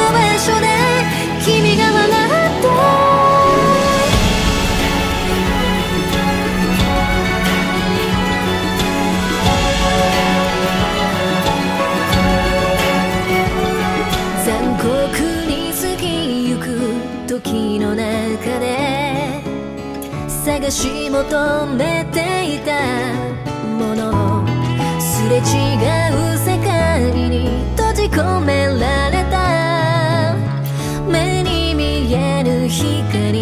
場所で君が笑って残酷に過ぎゆく時の中で探し求めていたもの、すれ違う世界に閉じ込められた目に見えぬ光、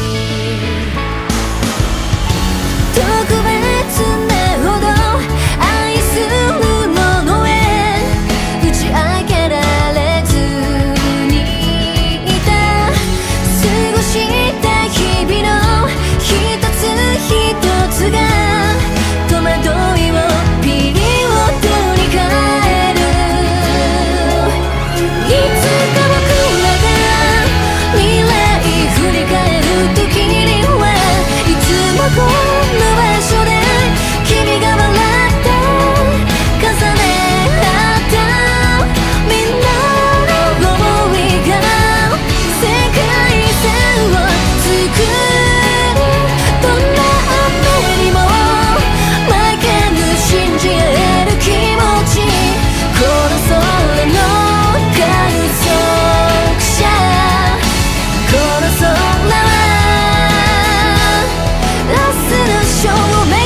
特別なほど愛するものへ打ち明けられずにいた、過ごした日々の一つ一つが戸惑いをピリオドに変える。いつか僕らが未来振り返る時にはいつもこの場所で君が笑って重ね合ったみんなの想いが世界線を作る。どんな雨にも負けぬ信じ合える気持ち、この空の観測者、この空は明日の証明。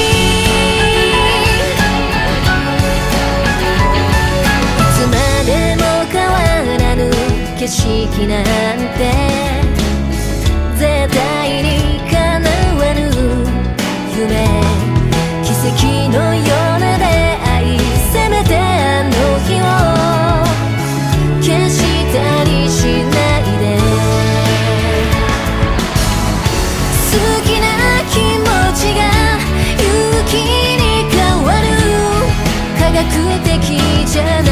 いつまでも変わらぬ景色なんて絶対に叶わぬ夢、奇跡のような出会い、せめてあの日を消したりしないで。好きな気持ちが勇気に変わる、科学的じゃない